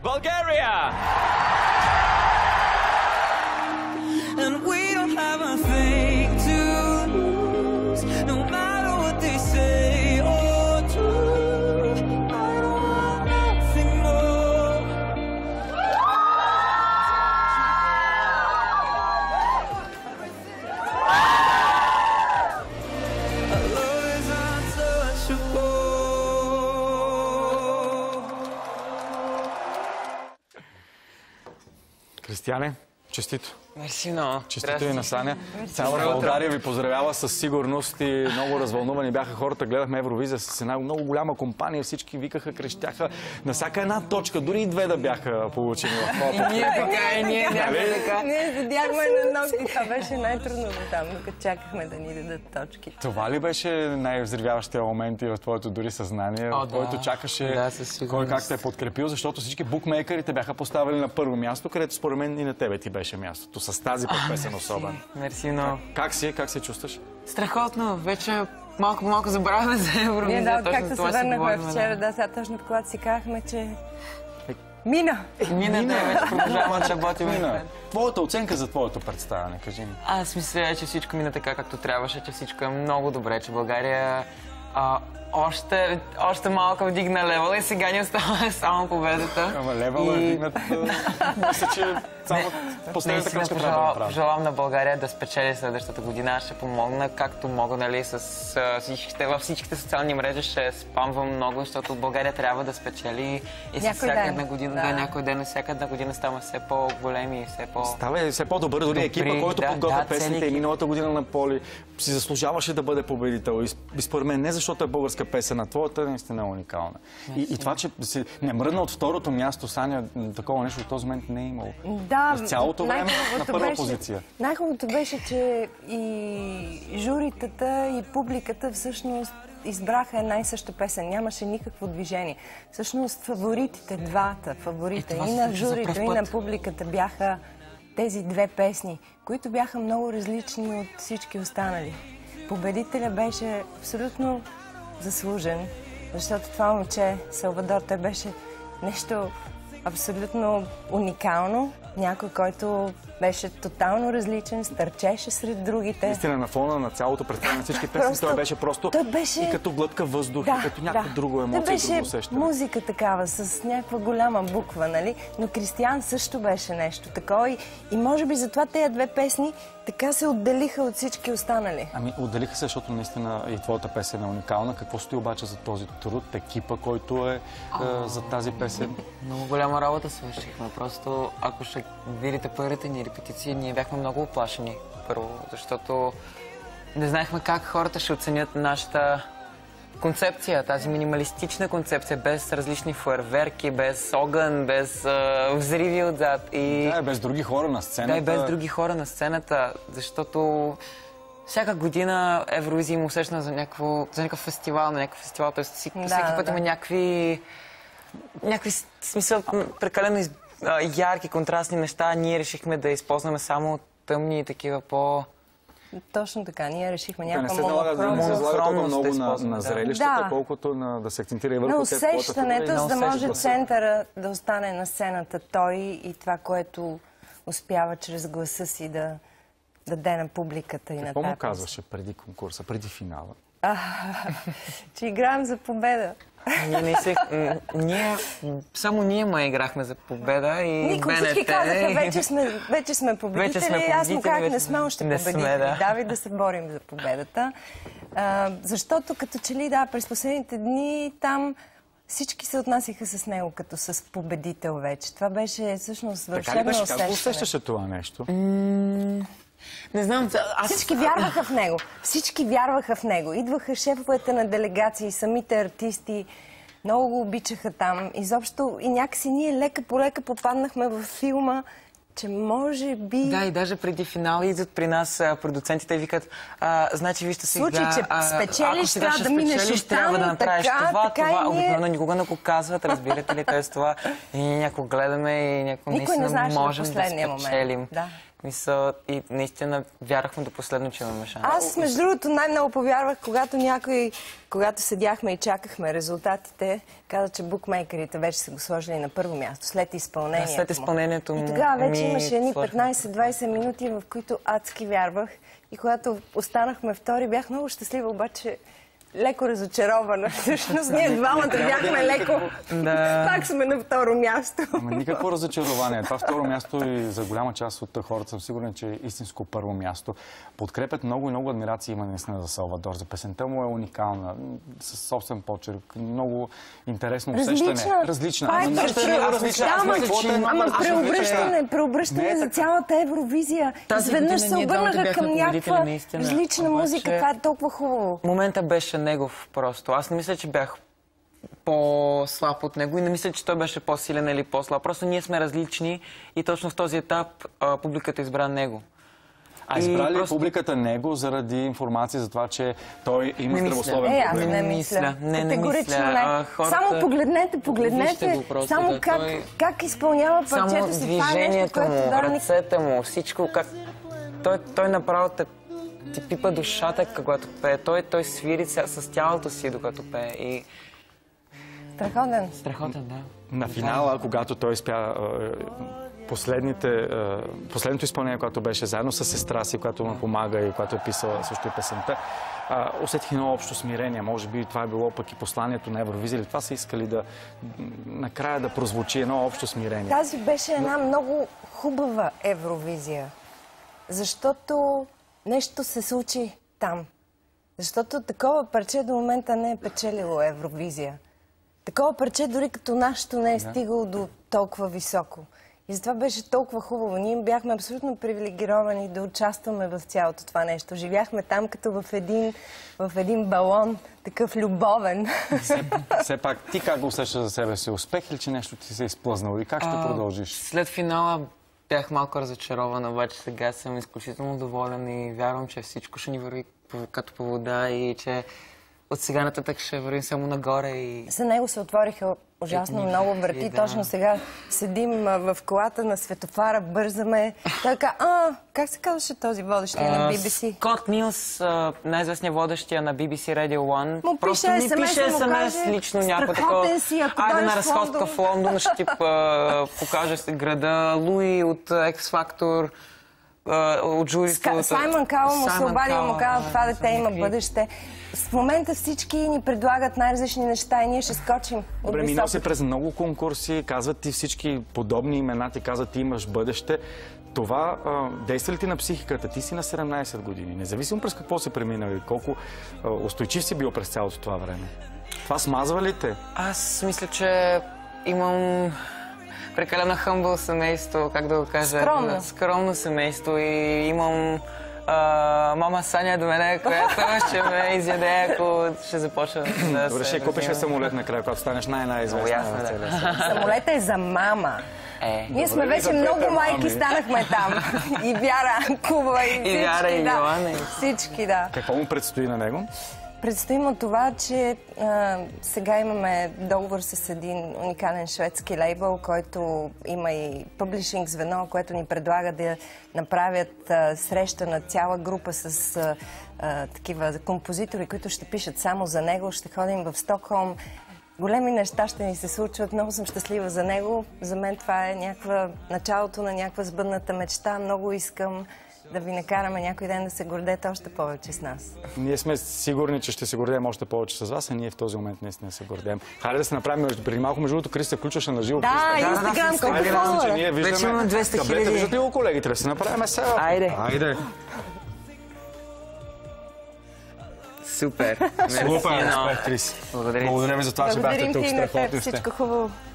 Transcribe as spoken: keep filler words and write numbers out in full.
Bulgaria! And we don't have a thing to lose, no matter what they say or do. I don't want nothing more. Our love is untouchable. Кристияне, честито. Мерси много. Честито и на Саня. Цяла България ви поздравява със сигурност и много развълнувани бяха хората. Гледахме Евровизия с една много голяма компания. Всички викаха, крещяха на всяка една точка. Дори и две да бяха получени в фото. И ние така, и ние бяхме така. Ние седяхме на ноги. Това беше най-трудното там, докато чакахме да ни дадат точки. Това ли беше най-взривяващия момент и в твоето дори съзнание, в който чакаше кой как те е подкрепил, защото всички букмейкерите бяха поставили на първо място, където според мен и на тебе ти беше мястото. С тази пък песен особено. Мерси много. Как си? Как се чувстваш? Страхотно. Вече малко по малко забравяме за Евровизия. Ние да, както се върнахме вчера, да, сега точно в колата си казахме, че мина. Мина, да, вече продължаваме да работим. Мина. Твоята оценка за твоето представяне, кажи ми. Аз мисля, че всичко мина така, както трябваше, че всичко е много добре, че България а, още, още малко вдигна левела и сега ни остава само победата. Ама левела е вдигнат. Мисля, че само последната крачка трябва да направим. Пожелавам на България да спечели следващата година. Аз ще помогна както мога, нали, с всичките, във всичките социални мрежи ще спамвам много, защото България трябва да спечели и с всяка една година, да, някой ден, всяка една година става все по-големи и все по... Става все по-добър, дори екипа, който подготвя песните и миналата година на Поли, си заслужаваше да бъде победител. И според мен не защото е българска песен, а твоята наистина е уникална. И, и това, че си не мръдна от второто място, Саня, такова нещо в този момент не е имало. Да, с цялото време на първа беше, позиция. Най-хубавото беше, че и журитата, и публиката всъщност избраха една и съща песен. Нямаше никакво движение. Всъщност фаворитите, двата фаворита, и, и на журито, и на публиката бяха тези две песни, които бяха много различни от всички останали. Победителя беше абсолютно заслужен, защото това момче, Салвадор, той беше нещо абсолютно уникално. Някой, който беше тотално различен, стърчеше сред другите. Наистина, на фона на цялото представяне на всички песни, просто, той беше просто той беше... и като глътка въздух, да, и като някаква да. друга емоция и друго усещане. Той беше музика такава, с някаква голяма буква, нали? Но Кристиян също беше нещо такова и, и може би затова тези две песни така се отделиха от всички останали. Ами, отделиха се, защото наистина и твоята песен е уникална. Какво стои обаче за този труд, екипа, който е а, за тази песен? Много голяма работа свършихме. Просто, ако ще видите първите ни репетиции, ние бяхме много оплашени. Първо, защото не знаехме как хората ще оценят нашата концепция, тази минималистична концепция, без различни фойерверки, без огън, без а, взриви отзад. И... Да, без други хора на сцената. Да, и без други хора на сцената, защото всяка година Евровизия има усещане за, някакво, за някакъв фестивал, на някакъв фестивал, т.е. всеки, да, всеки път да. има някакви, някакви смисъл, прекалено из... ярки, контрастни неща. Ние решихме да използваме само тъмни и такива по... Точно така. Ние решихме някаква монохромност. Не се залага толкова много на, на да. зрелищата, да. колкото на, да се акцентира и върху на усещането, за да може центъра да остане на сцената той и това, което успява чрез гласа си да даде на публиката и на Какво тази. му казваше преди конкурса, преди финала? А, че играем за победа. Ние, не се, ние, само ние ма играхме за победа и Никой БНТ... всички казаха, вече сме, вече сме победители. Вече сме победители. Аз му казах, не сме още победители. Сме, да. Давай да се борим за победата. А, защото като че ли, да, през последните дни там всички се отнасяха с него като с победител вече. Това беше всъщност вършебно усещане. Как усещаше това нещо? Не знам. Аз... Всички вярваха в него. Всички вярваха в него. Идваха шефовете на делегации, самите артисти. Много го обичаха там. Изобщо и някакси ние лека по лека попаднахме в филма, че може би... Да, и даже преди финал идват при нас продуцентите и викат, а, значи вижте сега... Случай, че спечелиш, трябва да минеш оттам, трябва да направиш така, това, така това. Ние... Обикновено никога не го казват, разбирате ли, т.е. това. И ние някакво гледаме и някакво Никой не знаеше можем на последния да спечелим. момент. Да. Мисля, и наистина вярвахме до последно, че имаме шанс. Аз, между другото, най-много повярвах, когато някой, когато седяхме и чакахме резултатите, каза, че букмейкерите вече са го сложили на първо място, след изпълнението Да, след изпълнението му. И тогава вече ми имаше едни сложи. петнайсет-двайсет минути, в които адски вярвах. И когато останахме втори, бях много щастлива, обаче леко разочарована. Всъщност ние двамата бяхме леко. Да. Пак сме на второ място. Ама никакво разочарование. Това второ място и за голяма част от хората съм сигурен, че е истинско първо място. Подкрепят много и много адмирации има наистина за Салвадор. За песента му е уникална, със собствен почерк, много интересно усещане. Различна. Различна. Това е Ама различна. нещо е различна. Аз Ама, мисля, че има- ама аз мисля, че- преобръщане, преобръщане Не е за така. цялата Евровизия. Тази Изведнъж година се ние двамата обърнаха бяхме към някаква победители, наистина. различна Обаче- музика. Това е толкова хубаво. Момента беше негов просто. Аз не мисля, че бях по-слаб от него и не мисля, че той беше по-силен или по-слаб. Просто ние сме различни и точно в този етап а, публиката избра него. А И избрали ли просто- публиката него заради информация за това, че той има Не мисля. здравословен Е, аз проблем? не Не мисля. мисля. Не, не Категорично мисля. не. А, хората- Само погледнете, Вижте погледнете. го просто, Само да, как, той- как изпълнява Само парчето си. Това е нещо, движението което му, Дорник... ръцете му, всичко, как... Той, той направо те, ти пипа душата, когато пее. Той, той свири с, с тялото си, докато пее. И... Страхотен. Страхотен, да. На финала, когато той спя е, последните, е, последното изпълнение, което беше заедно с сестра си, която му помага и която е писала също и песента, е, усетих едно общо смирение. Може би това е било пък и посланието на Евровизия. Или това са искали да накрая да прозвучи едно общо смирение. Тази беше една много хубава Евровизия, защото нещо се случи там. Защото такова парче до момента не е печелило Евровизия. Такова парче дори като нашето не е стигало до толкова високо. И затова беше толкова хубаво. Ние бяхме абсолютно привилегировани да участваме в цялото това нещо. Живяхме там като в един, в един балон, такъв любовен. Все, все пак, ти как го усещаш за себе си? Успех или че нещо ти се е изплъзнало? И как ще А, продължиш? След финала бях малко разочарован, обаче сега съм изключително доволен и вярвам, че всичко ще ни върви по- като по вода и че от сега нататък ще вървим само нагоре и... За него се отвориха ужасно Еми, много врати. и да. Точно сега седим а, в колата на светофара, бързаме. Той каза, а, как се казваше този водещия на Би Би Си? Скот Милс, а, най-известният водещия на Би Би Си Radio One, Му просто пише ми ес ем ес, пише да му ес ем ес каже, лично някой страхотен такова. си, ако Айде дойдеш на в разходка Лондон. в Лондон, ще ти а, покажа си града. Луи от X Factor, а, от журито. Ска- Саймън Кауъл му се Саймън обади и му Кауъл, казва, да, това дете има някакви- бъдеще. В момента всички ни предлагат най-различни неща и ние ще скочим от Добре, минал си високо. през много конкурси, казват ти всички подобни имена, ти казват ти имаш бъдеще. Това а, действа ли ти на психиката? Ти си на седемнайсет години. Независимо през какво си преминал и колко а, устойчив си бил през цялото това време. Това смазва ли те? Аз мисля, че имам прекалено хъмбъл семейство, как да го кажа. Скромно. Скромно семейство и имам а, мама Саня до мене, която ще ме изяде, ако ще започна да Добре, се ще купиш ли развивам. самолет накрая, когато станеш най-най-известна Много ясно, в да. целия свят? Самолета е за мама. Е, Ние сме Добре, вече за много двете майки, мами. станахме там. И Вяра Кубова, и всички, И Вяра, и да. Йоана, и- Всички, да. Какво му предстои на него? Предстоим от това, че а, сега имаме договор с един уникален шведски лейбъл, който има и пъблишинг звено, което ни предлага да направят а, среща на цяла група с а, а, такива композитори, които ще пишат само за него. Ще ходим в Стокхолм. Големи неща ще ни се случват. Много съм щастлива за него. За мен това е някаква, началото на някаква сбъдната мечта. Много искам да ви накараме някой ден да се гордете още повече с нас. Ние сме сигурни, че ще се гордеем още повече с вас, а ние в този момент наистина се гордеем. Хайде да се направим, между- преди малко между другото Крис се включваше на живо. Да, Крис, Инстаграм, да, колко Хайде, разум, че фолуара. ние Вече виждаме. имаме двеста Таблета, хиляди. виждат ли го колегите? Да се направим сега. Айде. Айде. Супер. Супер, Мерси, но- успех, Крис. Благодаря. Благодаря ви за това, че бяхте Благодарим тук. ти и на теб. Страхотни сте. Всичко хубаво.